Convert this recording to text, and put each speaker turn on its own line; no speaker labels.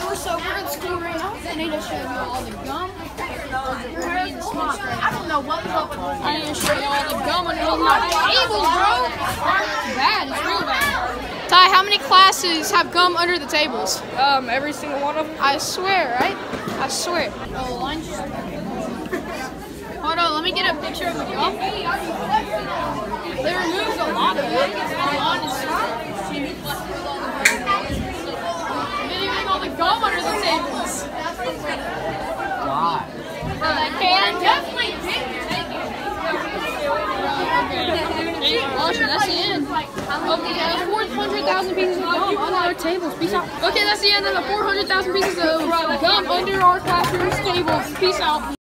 So we're in school right now. I need to show you all the gum. I don't know what was up with this. I need to show you all the gum under my tables, bro. It's bad. It's real bad. Ty, how many classes have gum under the tables?
Every single one of them.
I swear, right? I swear. Oh, line just... Hold on, let me get a picture of the gum. They removed a lot of it. All the gum under the tables.
Why?
I definitely didn't take it. Okay, that's the end. Okay, 400,000 pieces of gum on our tables. Peace out. Okay, that's the end of the 400,000 pieces of gum under our classroom's tables. Peace out.